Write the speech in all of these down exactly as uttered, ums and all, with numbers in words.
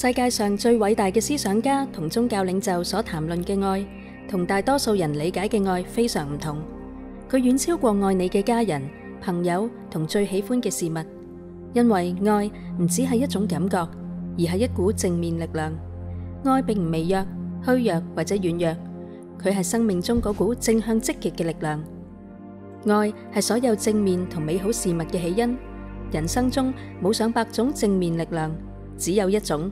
世界上最偉大嘅思想家同宗教領袖所談論嘅愛，同大多數人理解嘅愛非常唔同。佢遠超過愛你嘅家人、朋友同最喜歡嘅事物，因為愛唔只係一種感覺，而係一股正面力量。愛並唔微弱、虛弱或者軟弱，佢係生命中嗰股正向積極嘅力量。愛係所有正面同美好事物嘅起因。人生中冇上百種正面力量，只有一種。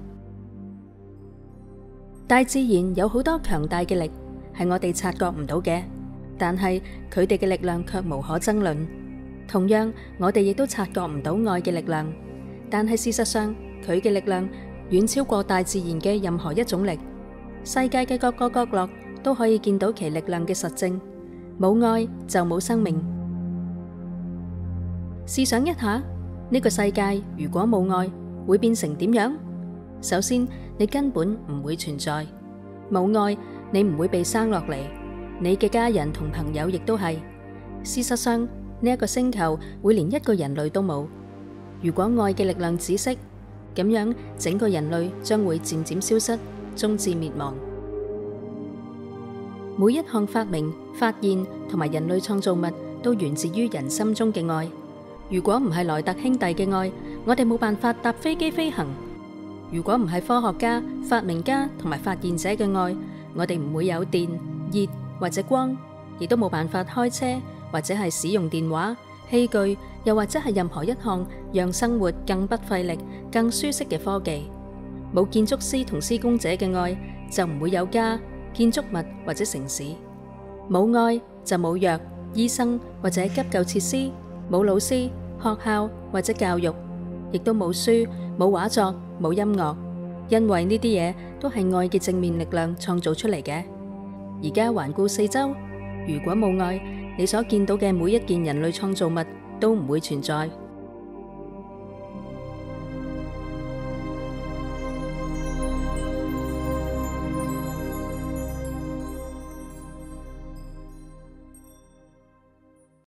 大自然有好多強大嘅力，係我哋察覺唔到嘅，但係佢哋嘅力量卻無可爭論。同樣，我哋亦都察覺唔到愛嘅力量，但係事實上，佢嘅力量遠超過大自然嘅任何一種力。世界嘅各個角落都可以見到其力量嘅實證。冇愛就冇生命。試想一下，呢個世界如果冇愛，會變成點樣？首先，你根本唔會存在。冇愛，你唔會被生落嚟，你嘅家人同朋友亦都係。事實上，呢一個星球會連一個人類都冇。如果愛嘅力量止息，咁樣整個人類將會漸漸消失，終至滅亡。每一項發明、發現同埋人類創造物都源自於人心中嘅愛。如果唔係萊特兄弟嘅愛，我哋冇辦法搭飛機飛行。如果唔係科學家、發明家同埋發現者嘅愛，我哋唔會有電、熱或者光，亦都冇辦法開車或者係使用電話、器具，又或者係任何一項讓生活更不費力、更舒適嘅科技。冇建築師同施工者嘅愛，就唔會有家、建築物或者城市。冇愛就冇藥、醫生或者急救設施，冇老師、學校或者教育，亦都冇書、冇畫作、冇音樂，因為呢啲嘢都係愛嘅正面力量創造出嚟嘅。而家環顧四周，如果冇愛，你所見到嘅每一件人類創造物都唔會存在。